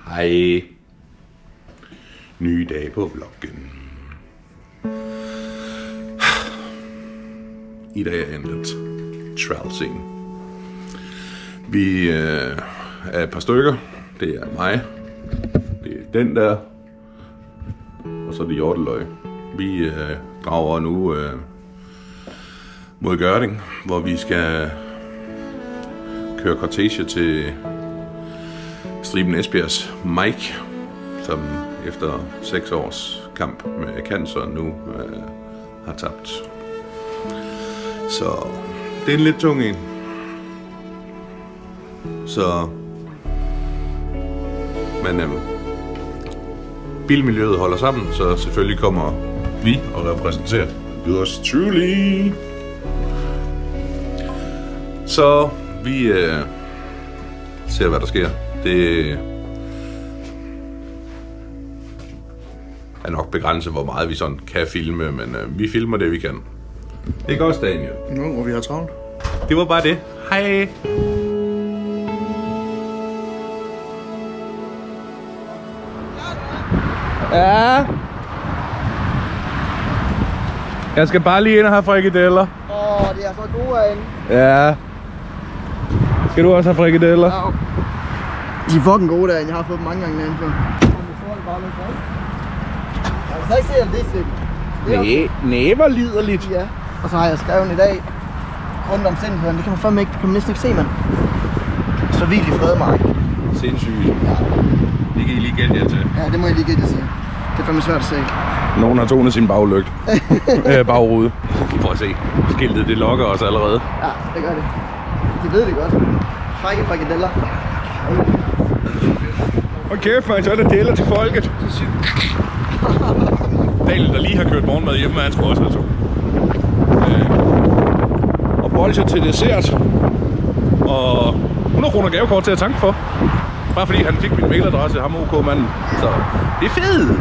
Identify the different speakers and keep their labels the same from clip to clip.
Speaker 1: Hej. Nye dage på vloggen. I dag er en lidt travl-scene. Vi er et par stykker. Det er mig. Det er den der. Og så er det Hjorteløg. Vi drager nu mod Gørding, hvor vi skal køre kortege til Striben Esbjergs Mike, som efter 6 års kamp med cancer nu har tabt. Så det er en lidt tung en. Så men bilmiljøet holder sammen, så selvfølgelig kommer vi og repræsenterer yours truly. Så vi ser hvad der sker. Det er nok begrænset hvor meget vi sådan kan filme, men vi filmer det vi kan. Det er godt, Daniel.
Speaker 2: Nu hvor vi har travlt.
Speaker 1: Det var bare det. Hej. Ja. Jeg skal bare lige ind og have frikadeller.
Speaker 2: De er så gode herinde.
Speaker 1: Ja. Skal du også have frikadeller?
Speaker 2: Ja. De er fucking gode derinde. Jeg har fået dem mange gange derinde før. Jeg kan ikke se, om det er sikkert.
Speaker 1: Næ, hvor liderligt.
Speaker 2: Ja. Og så har jeg skrevet i dag rundt om sindssygt. Det kan man fandme ikke. Det kan man næsten ikke se, mand. Så vildt i fred, Mark.
Speaker 1: Sindssygt. Ja. Det kan I lige gætte jer til.
Speaker 2: Ja, det må jeg lige gætte jer til. Det er fandme svært at se.
Speaker 1: Nogen har tonet sin baglygt. Bagrude. Prøv at se. Skiltet, det lokker os allerede.
Speaker 2: Ja, det gør det. De ved det godt. Frække frikadeller.
Speaker 1: Okay, for så er der deler til folket. Daniel, der lige har kørt morgenmad hjemme, han skulle også have to. Og bolsjer til dessert. Og 100 kroner gavekort til at tanke for. Bare fordi han fik min mailadresse, ham OK-manden. Så det er fedt.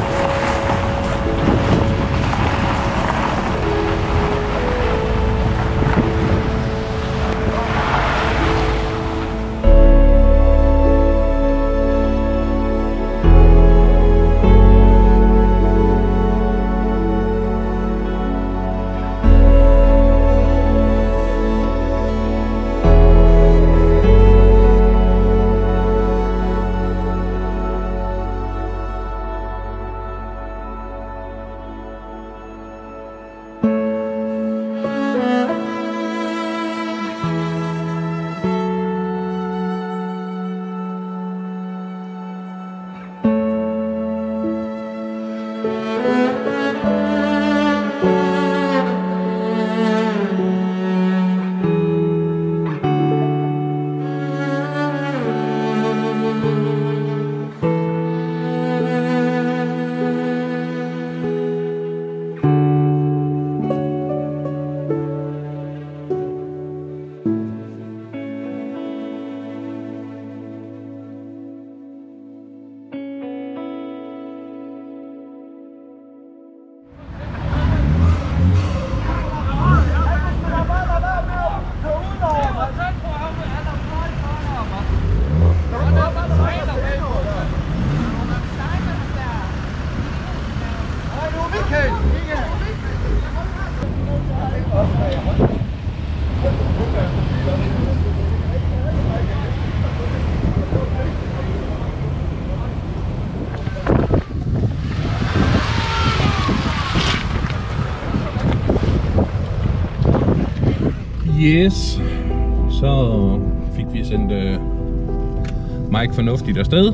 Speaker 1: Yes, så fik vi sendt Mike fornuftigt afsted.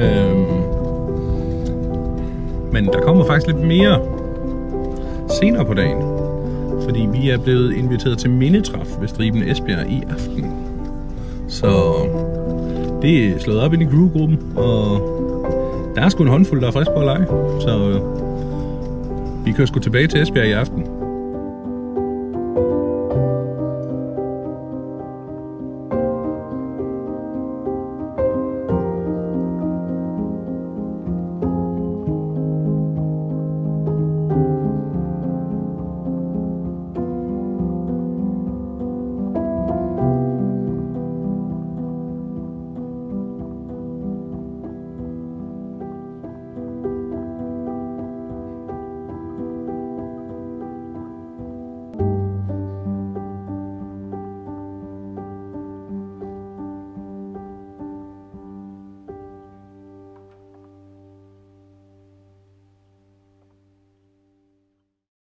Speaker 1: Men der kommer faktisk lidt mere senere på dagen, fordi vi er blevet inviteret til mindetræf ved Striben Esbjerg i aften. Så det er slået op ind i crew-gruppen, og der er sgu en håndfuld, der er frisk på at lege. Så vi kører sgu tilbage til Esbjerg i aften.